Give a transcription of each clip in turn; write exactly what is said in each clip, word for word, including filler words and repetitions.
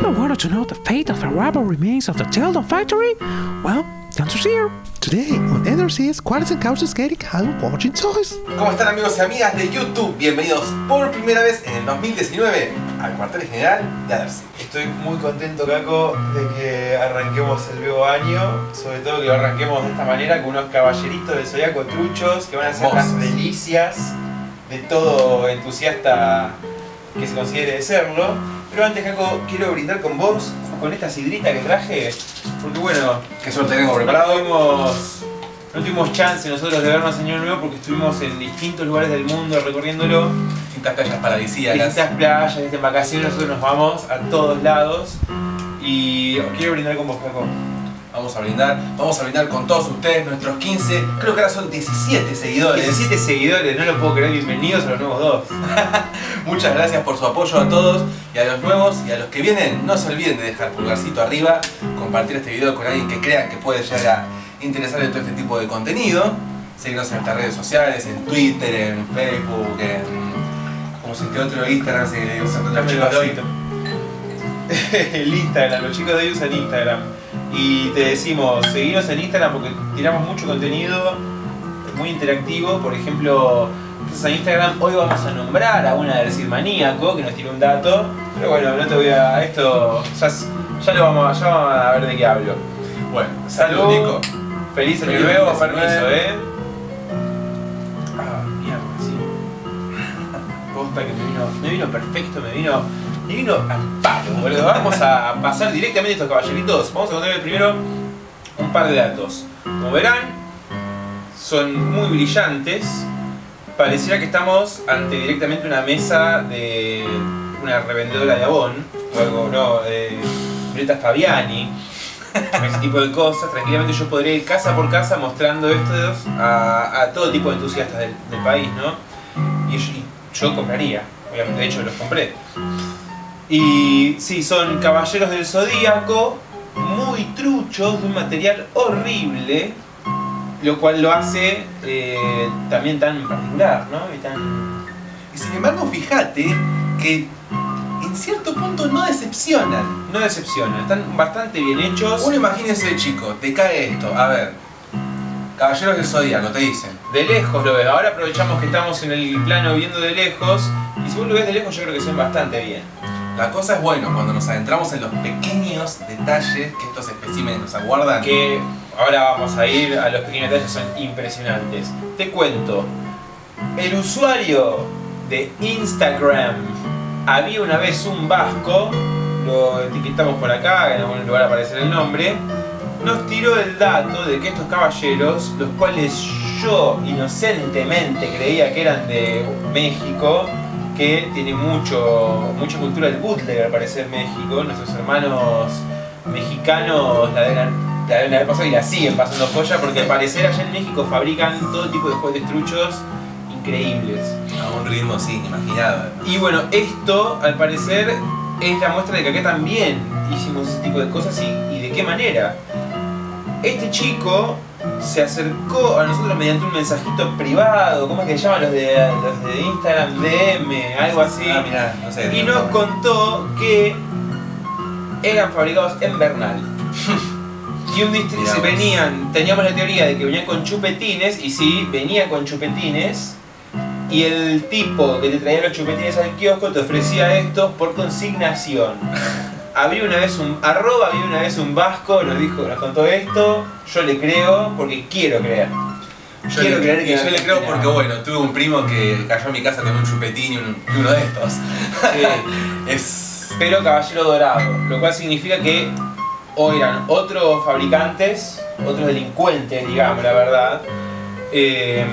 ever wanted to know the fate of the rubber remains of the Sheldon factory? Well, the answer's here. Today on N R C's Qualities and Causes Getting Halloween Watching Toys. ¿Cómo están, amigos y amigas de YouTube? Bienvenidos por primera vez en el dos mil diecinueve al cuartel general de N R C. Estoy muy contento, Caco, de que arranquemos el nuevo año. Sobre todo que lo arranquemos de esta manera, con unos caballeritos del zodiaco truchos que van a ser Hermosos. las delicias de todo entusiasta que se considere de serlo. Pero antes, Caco, quiero brindar con vos, con esta sidrita que traje, porque bueno, ¿Qué suerte tengo no preparado? tuvimos, no tuvimos chance nosotros de vernos Año Nuevo porque estuvimos en distintos lugares del mundo recorriéndolo. Distintas playas paradisíacas. Distintas playas, distintas vacaciones, nosotros nos vamos a todos lados. Y quiero brindar con vos, Caco. Vamos a brindar, vamos a brindar con todos ustedes, nuestros quince, creo que ahora son diecisiete seguidores. diecisiete seguidores, no lo puedo creer, bienvenidos a los nuevos dos. Muchas gracias por su apoyo a todos y a los nuevos y a los que vienen. No se olviden de dejar pulgarcito arriba, compartir este video con alguien que crean que puede llegar a interesarle todo este tipo de contenido. Seguirnos en nuestras redes sociales, en Twitter, en Facebook, en... ¿cómo se llama otro? Instagram, si usan los chicos de hoy. El Instagram, los chicos de hoy usan Instagram. Y te decimos, seguinos en Instagram porque tiramos mucho contenido muy interactivo. Por ejemplo, en Instagram hoy vamos a nombrar a una del Cid Maníaco que nos tiró un dato. Pero bueno, no te voy a... esto ya, ya, lo vamos, ya vamos a ver de qué hablo. Bueno, Salud, salud, Nico. Feliz año Feliz nuevo, diecinueve. permiso, eh. Ah, mierda, sí. Posta que me vino, me vino perfecto, me vino, me vino al palo, boludo. Vamos a pasar directamente a estos caballeritos. Vamos a contarles primero un par de datos. Como verán, son muy brillantes. Pareciera que estamos ante directamente una mesa de una revendedora de Avon o algo, no, de Violeta Fabiani. Ese tipo de cosas. Tranquilamente yo podría ir casa por casa mostrando estos a, a todo tipo de entusiastas del, del país, ¿no? Y yo, y yo compraría, obviamente, de hecho los compré. Y sí, son caballeros del zodíaco, muy truchos, de un material horrible, lo cual lo hace eh, también tan particular, ¿no? Y tan... Y sin embargo, fíjate que en cierto punto no decepcionan. no decepcionan, están bastante bien hechos. Uno imagínese, chico, te cae esto, a ver. Caballeros del Zodíaco, te dicen. De lejos lo ves, ahora aprovechamos que estamos en el plano viendo de lejos. Y si vos lo ves de lejos yo creo que se ven bastante bien. La cosa es bueno cuando nos adentramos en los pequeños detalles que estos especímenes nos aguardan. Que ahora vamos a ir a los pequeños detalles, son impresionantes. Te cuento, el usuario de Instagram había una vez un vasco, lo etiquetamos por acá, en algún lugar aparecerá el nombre, nos tiró el dato de que estos caballeros, los cuales yo inocentemente creía que eran de México, que tiene mucho, mucha cultura del bootleg al parecer México, nuestros hermanos mexicanos la deben, la deben haber pasado y la siguen pasando joya porque al parecer allá en México fabrican todo tipo de juguetes truchos increíbles. A un ritmo, sí, imaginado. Y bueno, esto al parecer es la muestra de que acá también hicimos ese tipo de cosas y, y de qué manera. Este chico se acercó a nosotros mediante un mensajito privado, ¿cómo es que se llaman los de, los de Instagram? D M, algo así. Ah, mirá, no sé. Y nos contó que eran fabricados en Bernal. Y un distrito Mirá vos. venían, teníamos la teoría de que venían con chupetines, y sí, venían con chupetines. Y el tipo que te traía los chupetines al kiosco te ofrecía estos por consignación. Había una vez un arroba, había una vez un vasco, nos dijo, nos contó esto, yo le creo porque quiero creer. Yo quiero le, creer y que yo le creo porque, bueno, tuve un primo que cayó a mi casa con un chupetín y, un, y uno de estos. Sí. Es... Pero caballero dorado, lo cual significa que o eran otros fabricantes, otros delincuentes, digamos, la verdad, eh,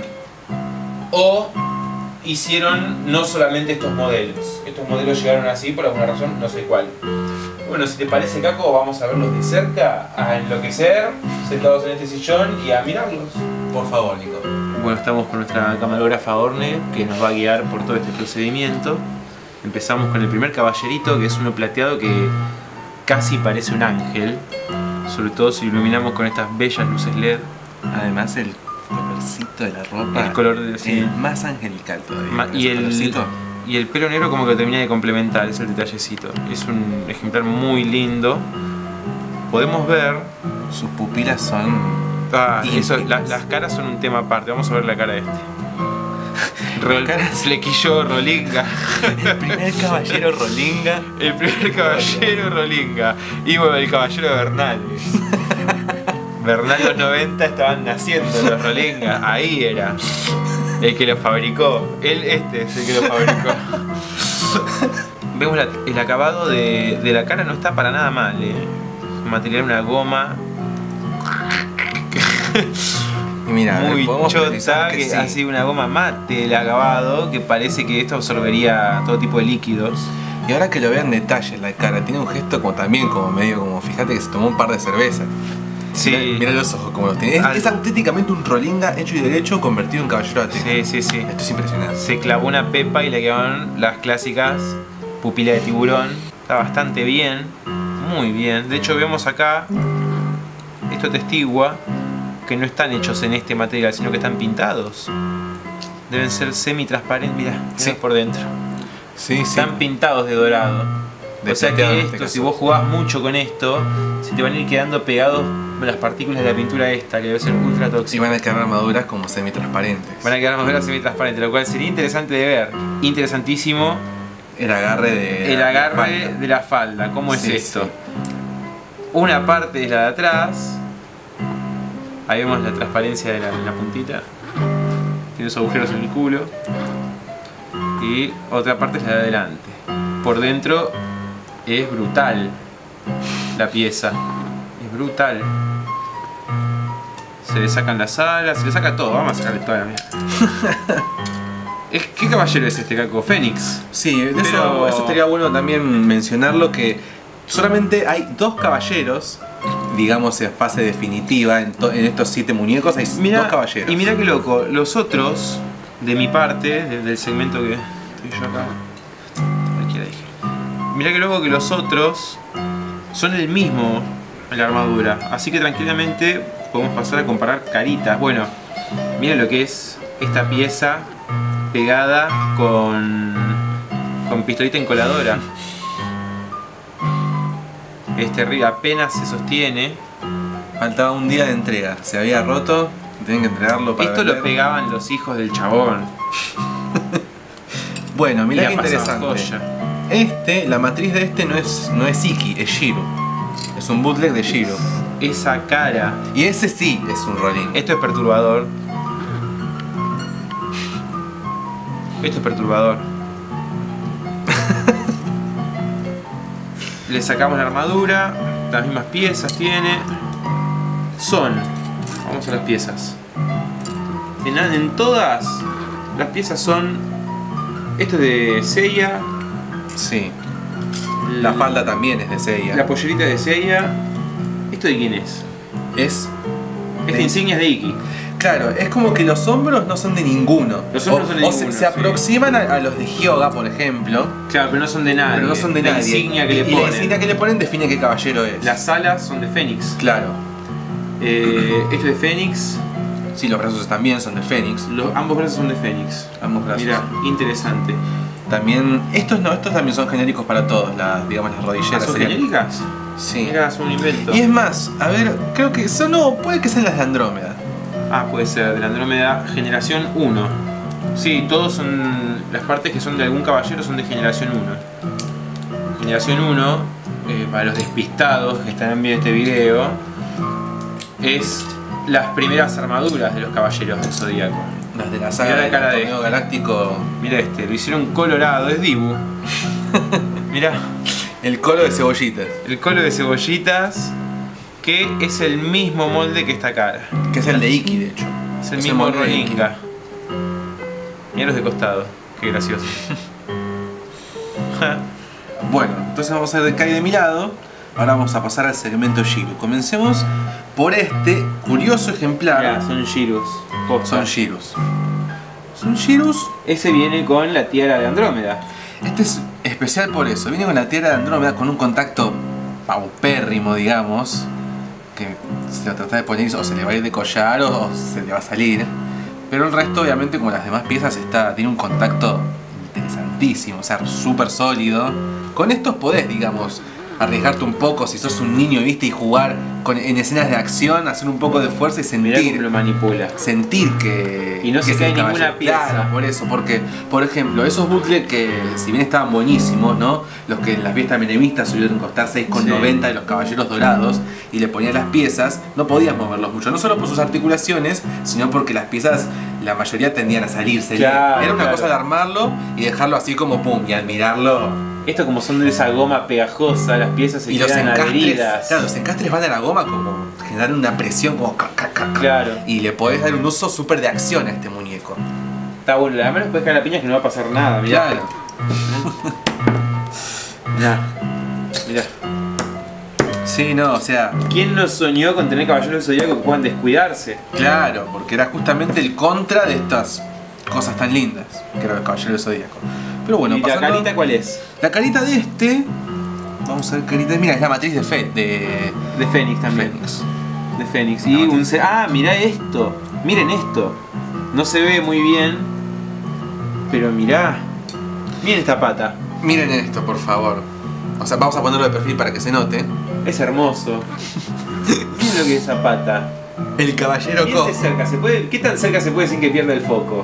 o hicieron no solamente estos modelos. Estos modelos llegaron así por alguna razón, no sé cuál. Bueno, si te parece, Caco, vamos a verlos de cerca, a enloquecer, sentados en este sillón y a mirarlos. Por favor, Nico. Bueno, estamos con nuestra camarógrafa Orne, que nos va a guiar por todo este procedimiento. Empezamos con el primer caballerito, que es uno plateado que casi parece un ángel, sobre todo si lo iluminamos con estas bellas luces L E D. Además el colorcito de la ropa, El color de- sí. eh, más angelical todavía. Ma- con y ese el, colorcito. y el pelo negro como que lo termina de complementar, es el detallecito. Es un ejemplar muy lindo. Podemos ver... Sus pupilas son... Ah, eso, ínfimas. la- las caras son un tema aparte. Vamos a ver la cara de este. Rol, flequillo Rolinga. El primer caballero Rolinga. El primer caballero Rolinga. Y bueno, el caballero de Bernal. Bernal los noventa estaban naciendo los Rolinga. Ahí era. El que lo fabricó. Él, este es el que lo fabricó. Vemos la- el acabado de, de la cara, no está para nada mal, eh. Material, una goma. Y mira, Muy podemos chota, precisar que, que sí. así una goma mate el acabado, que parece que esto absorbería todo tipo de líquidos. Y ahora que lo vean en detalle la cara, tiene un gesto como también como medio como, fíjate que se tomó un par de cervezas. Sí, Mira, mira los ojos como los tiene. Es, Al- es auténticamente un Rolinga hecho y derecho convertido en caballero de sí, sí, sí. Esto es impresionante. Se clavó una pepa y le quedaron las clásicas pupilas de tiburón. Está bastante bien, muy bien. De hecho vemos acá, esto testigua que no están hechos en este material, sino que están pintados. Deben ser semi-transparentes, mira, Sí. por dentro. Sí, sí. Están pintados de dorado. De O sea plateado en que este esto, caso. si vos jugás mucho con esto, se te van a ir quedando pegados las partículas de la pintura esta, que debe ser ultra Y tóxica. van a quedar armaduras como semi-transparentes. Van a quedar más semi-transparentes, lo cual sería interesante de ver. Interesantísimo El agarre de. el la agarre espalda. de la falda. ¿Cómo es Sí, esto? sí. Una parte es la de atrás. Ahí vemos la transparencia de la, de la puntita. Tiene esos agujeros en el culo. Y otra parte es la de adelante. Por dentro es brutal la pieza. Es brutal. Se le sacan las alas, se le saca todo. Vamos a sacarle toda la mierda. Es- ¿Qué caballero es este, Caco? Fénix. Sí, de eso, Pero- eso estaría bueno también mencionarlo que solamente hay dos caballeros, digamos en fase definitiva, en, to- en estos siete muñecos hay dos caballeros. Y mira qué loco, los otros, de mi parte, de- del segmento que estoy yo acá. Cualquiera dije. Mira qué loco que los otros son el mismo en la armadura. Así que tranquilamente podemos pasar a comparar caritas. Bueno, mira lo que es esta pieza pegada con, con pistolita encoladora. Este río apenas se sostiene. Faltaba un día de entrega, se había roto, tienen que entregarlo para Esto vender. lo pegaban los hijos del chabón. Bueno, Y mirá la qué pasaban interesante. joya. Este, la matriz de este no es, no es Iki, es Shiro. Es un bootleg de Shiro. Esa cara. Y ese sí es un Ronin. Esto es perturbador. Esto es perturbador. Le sacamos la armadura. Las mismas piezas tiene. Son. Vamos a las piezas. En, en todas las piezas son. Esto es de Seiya. Sí. La falda también es de Seiya. La pollerita de Seiya. ¿Esto de quién es? Es. Esta de- insignia es de Iki. Claro, es como que los hombros no son de ninguno. Los hombros o, no son de o se- ninguno, se, sí. aproximan a, a los de Hyoga, por ejemplo. Claro, pero no son de nadie. Pero no son de la nadie. insignia que y, le y ponen. la insignia que le ponen define qué caballero es. Las alas son de Fénix. Claro. Eh, esto es de Fénix. Sí, los brazos también son de Fénix. Los, ambos brazos son de Fénix. Ambos brazos. Mira, interesante. También. Estos no, estos también son genéricos para todos, las, digamos, las ¿Ah, rodilleras. ¿Son serían- genéricas? Sí. Mira, son un invento. Y es más, a ver, creo que son. No, puede que sean las de Andrómeda. Ah, puede ser, de la Andrómeda generación uno. Sí, todos son. Las partes que son de algún caballero son de generación uno. Generación uno, eh, para los despistados que están viendo este video, es las primeras armaduras de los caballeros del Zodíaco. Las de la saga Mirá la del cara de torneo este. galáctico. Mira este, lo hicieron colorado, es Dibu. Mira, El colo de cebollitas. el colo de cebollitas, que es el mismo molde que esta cara. Que es el de Iki, de hecho. Es el Es el mismo molde de Iki. Roninga. Mira los de costado, qué gracioso. Ja. Bueno, entonces vamos a ver qué hay de mi lado. Ahora vamos a pasar al segmento Shiro. Comencemos por este curioso ejemplar. Mirá, son Girus. Son Shirus. Son Shirus. Ese viene con la tiara de Andrómeda. Este es especial por eso. Viene con la tierra de Andrómeda con un contacto paupérrimo, digamos. Que se lo trata de poner o se le va a ir de collar o, o se le va a salir. Pero el resto, obviamente, como las demás piezas, está, tiene un contacto interesantísimo, o sea, súper sólido. Con estos podés, digamos, arriesgarte un poco si sos un niño, viste, y jugar con, en escenas de acción, hacer un poco de fuerza y Mirá sentir. cómo lo manipula. Sentir que. Y no que se es cae el ninguna caballero. pieza. Claro, por eso, porque, por ejemplo, esos bootleg que, si bien estaban buenísimos, ¿no? Los que en las fiestas menemistas solían costar seis con noventa de los caballeros dorados y le ponían las piezas, no podías moverlos mucho, no solo por sus articulaciones, sino porque las piezas, la mayoría tendían a salirse. Claro, Era una claro. cosa de armarlo y dejarlo así como pum, y admirarlo. Esto como son de esa goma pegajosa, las piezas se Y los quedan encastres, adheridas. claro, los encastres van a la goma como generar una presión como ca, ca, ca, ca. Claro. Y le podés dar un uso súper de acción a este muñeco. Está bueno, además menos puedes caer la piña que no va a pasar nada, mirá. Claro. Mirá. Mirá. Sí, no, o sea, ¿Quién no soñó con tener caballeros del zodiaco que puedan descuidarse? claro, porque era justamente el contra de estas cosas tan lindas, que era el caballero del zodíaco. Pero bueno, ¿Y la pasando- carita cuál es? La carita de este, vamos a ver carita, mira, es la matriz de Fe, de De Fénix también. Fénix. De Fénix. La Y matriz. un ce- Ah, mirá esto. Miren esto. No se ve muy bien. Pero mirá. Miren esta pata. Miren esto, por favor. O sea, vamos a ponerlo de perfil para que se note. Es hermoso. Miren lo que es esa pata. El caballero Miren cojo. de cerca. ¿Se puede... ¿Qué tan cerca se puede sin que pierda el foco?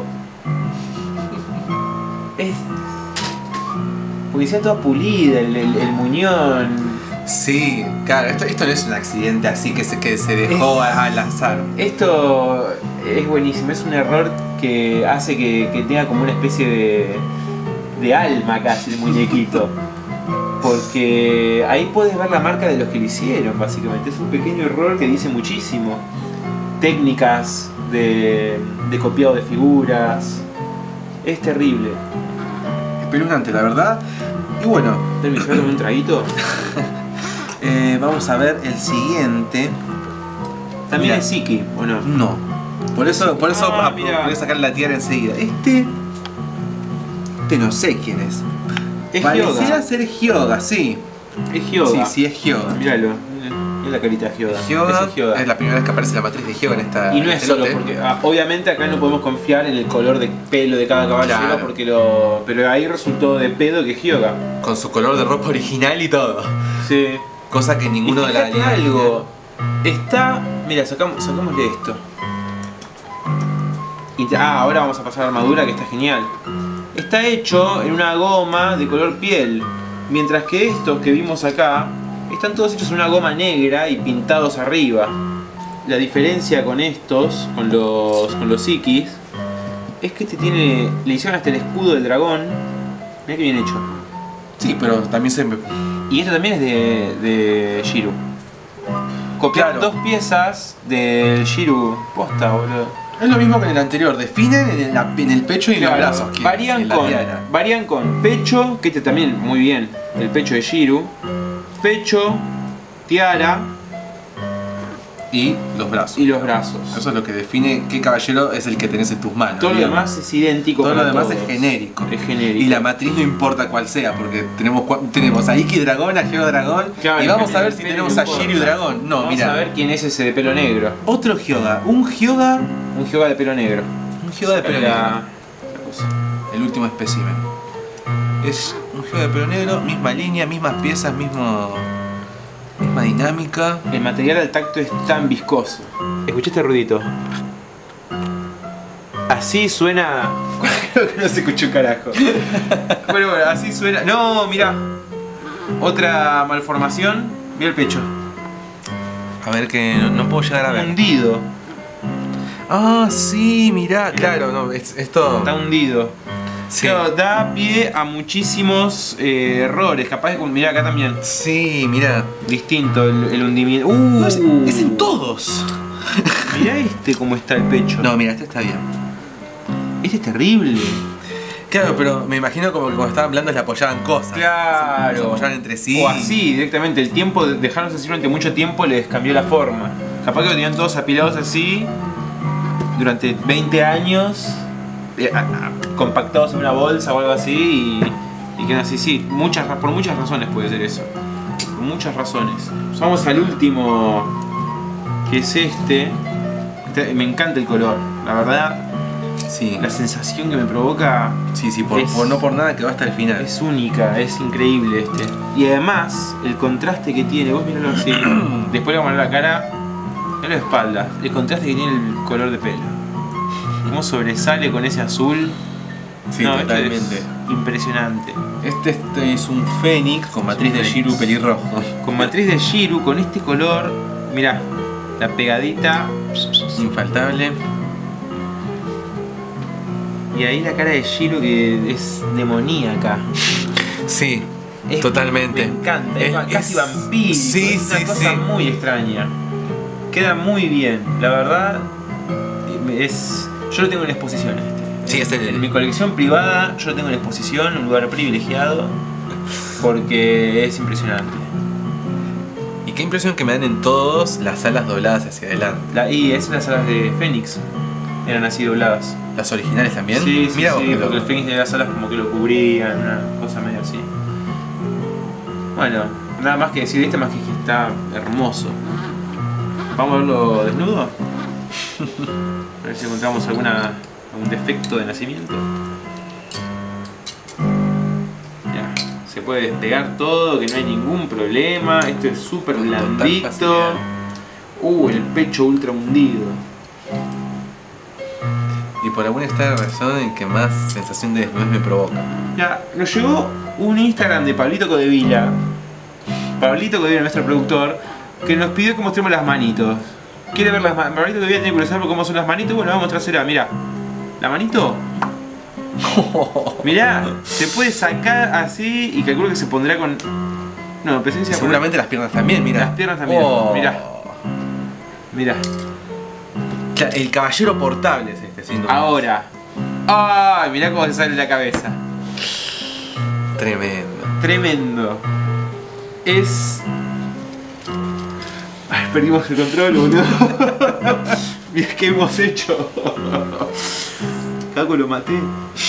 Es... Porque sea toda pulida, el, el, el muñón. Sí, claro, esto, esto no es un accidente así que se, que se dejó Es- a- al azar. Esto es buenísimo, es un error que hace que, que tenga como una especie de, de alma casi el muñequito. Porque ahí puedes ver la marca de los que lo hicieron, básicamente. Es un pequeño error que dice muchísimo. Técnicas de, de copiado de figuras. Es terrible. Espeluznante, la verdad. Y bueno, ¿Terminó con un traguito? eh, vamos a ver el siguiente. También Mira. es Siki, ¿o no? No. Por eso, por eso Ah, ah, mira. voy a sacar la tiara enseguida. Este. Este no sé quién es. Es Pareciera Hyoga. ser Hyoga, sí. Es Hyoga. Sí, sí, es Hyoga. Míralo. Mira la carita de Hyoga. Hyoga, Ese es Hyoga. es la primera vez que aparece la matriz de Hyoga en esta. Y no en es este solo lote. porque, ah, obviamente acá no podemos confiar en el color de pelo de cada caballero, Claro. porque lo, pero ahí resultó de pedo que es Hyoga. Con su color de ropa original y todo. Sí. Cosa que ninguno Y de la fíjate algo. Está, mira, sacamos, sacámosle esto. Y te- ah, ahora vamos a pasar a la armadura, que está genial. Está hecho en una goma de color piel, mientras que estos que vimos acá están todos hechos en una goma negra y pintados arriba. La diferencia con estos, con los, con los Ikis, es que este tiene, le hicieron hasta el escudo del dragón. Mira que bien hecho. Sí, pero también se me. Y esto también es de, de Shiru. Copiaron Claro. dos piezas del Shiru. Posta, boludo. Es lo mismo que en el anterior, definen en el, en el pecho y en Claro, los brazos. quién es, varían, en la con, tiara. varían con pecho, que este también muy bien, el pecho de Shiru. Pecho, tiara Y los brazos. y los brazos. Eso es lo que define qué caballero es el que tenés en tus manos. Todo lo digamos. demás es idéntico. Todo lo para demás todos. es genérico. Es genérico. Y la matriz no importa cuál sea, porque tenemos, cua- tenemos a Iki Dragón, a Geo Dragón. Claro, y vamos a ver el si pelo tenemos no a importa. Shiryu Dragón. No, Vamos mira. a ver quién es ese de pelo negro. Otro Hyoga. Un Hyoga. Un Hyoga de pelo negro. Un Hyoga de pelo La- negro. la cosa. El último espécimen. Es un Hyoga de pelo negro, misma línea, mismas piezas, mismo. misma dinámica. El material al tacto es tan viscoso. Escuché este ruidito. Así suena. Creo que no se escuchó un carajo. Pero bueno, así suena. No, mira. Otra malformación. Mira el pecho. A ver que no, no puedo llegar a ver. Hundido. Ah, sí, mirá, claro, no, es, esto. Está hundido. Sí. Claro, da pie a muchísimos eh, errores. Capaz de. Mirá acá también. Sí, mirá. Distinto el, el hundimiento. Uh, No, es, es en todos. Mirá este cómo está el pecho. No, mira, este está bien. Este es terrible. Claro, pero me imagino como que cuando estaban hablando le apoyaban cosas. Claro. Se apoyaban entre sí. O así, directamente. El tiempo, de dejarlos así durante mucho tiempo les cambió la forma. Capaz que lo tenían todos apilados así durante veinte años, eh, a- a- compactados en una bolsa o algo así y, y quedan así. Sí, muchas, ra- por muchas razones puede ser eso. Por muchas razones. Vamos al último, que es este. Este- Me encanta el color, la verdad. Sí. La sensación que me provoca Sí, sí, por, es- por no por nada que va hasta el final. es única, es increíble este. Y además, el contraste que tiene, vos miralo así, después le vamos a poner la cara, en la espalda, el contraste que tiene el color de pelo. Cómo sobresale con ese azul. Sí, No, esto totalmente. es impresionante. Este, este es un fénix con matriz de fénix. Shiru pelirrojo. Con matriz de Shiru, con este color, mirá, la pegadita. Infaltable. Y ahí la cara de Shiru que es demoníaca. Sí, Es- totalmente. Me encanta, es, Es- casi es- vampírico. sí, es una sí, cosa sí. muy extraña. Queda muy bien, la verdad. Es. Yo lo tengo en exposición este. Sí, es el- En mi colección privada, yo lo tengo en exposición, un lugar privilegiado. Porque es impresionante. Y qué impresión que me dan en todos las alas dobladas hacia adelante. La, y esas las alas de Fénix eran así dobladas. Las originales también. Sí, sí, Mira vos sí, qué porque loco. el Fénix de las alas como que lo cubrían, una cosa medio así. Bueno, nada más que decir de este más que que está hermoso. ¿Vamos a verlo desnudo? A ver si encontramos alguna, algún defecto de nacimiento. Ya, se puede despegar todo, que no hay ningún problema. Esto es súper Con total blandito. facilidad. Uh, el pecho ultra hundido. Y por alguna extraña razón en que más sensación de desnudez me provoca. Ya, nos llegó un Instagram de Pablito Codevila. Pablito Codevila, nuestro productor, que nos pidió que mostremos las manitos. Quiere ver las manitos. Pablito Codevila tiene curiosidad por cómo son las manitos. Bueno, vamos a mostrársela. Mirá, la manito. Mirá, se puede sacar así y calculo que se pondrá con. No, presencia de Seguramente las piernas también, mira. Las piernas también, Oh. mirá. Mirá. Cla- El caballero portable es este, sin duda. Ahora. ¡Ay! Mirá cómo se sale la cabeza. Tremendo. Tremendo. Es. Ay, perdimos el control, boludo. Mirá qué hemos hecho. Caco, lo maté.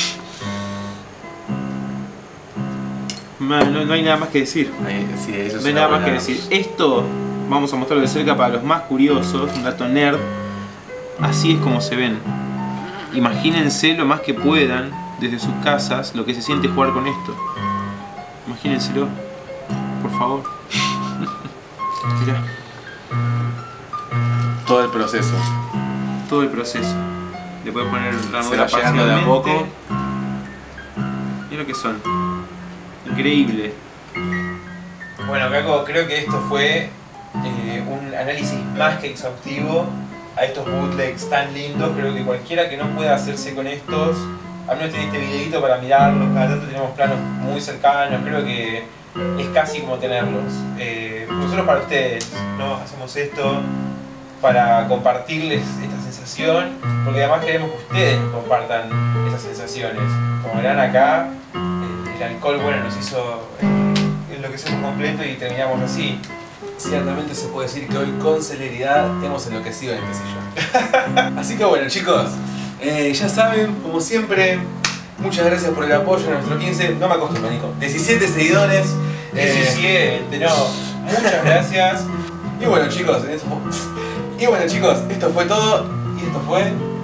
Man, no, no hay nada más que decir. Ahí, sí, eso No es hay una nada más que volada. decir. Esto vamos a mostrarlo de cerca para los más curiosos, un dato nerd. Así es como se ven. Imagínense lo más que puedan desde sus casas lo que se siente jugar con esto. Imagínenselo, por favor. Mirá, Todo el proceso. todo el proceso. Le puedes poner la Se armadura va llegando de a parcialmente. poco. Mira lo que son. Increíble. Bueno, Caco, creo que esto fue eh, un análisis más que exhaustivo a estos bootlegs tan lindos. Creo que cualquiera que no pueda hacerse con estos, al menos tiene este videito para mirarlos. Cada tanto tenemos planos muy cercanos. Creo que es casi como tenerlos. Eh, nosotros para ustedes, ¿no? Hacemos esto para compartirles esta sensación, porque además queremos que ustedes nos compartan esas sensaciones. Como verán acá, el, el alcohol bueno nos hizo eh, enloquecer por completo y terminamos así. Ciertamente se puede decir que hoy con celeridad hemos enloquecido en este sillón. Así que bueno, chicos, eh, ya saben, como siempre, muchas gracias por el apoyo a nuestro quince, no me acostumbro, Nico, diecisiete seguidores. eh, diecisiete, no. Muchas gracias. y bueno, chicos, esto fue, y bueno, chicos, esto fue todo y esto fue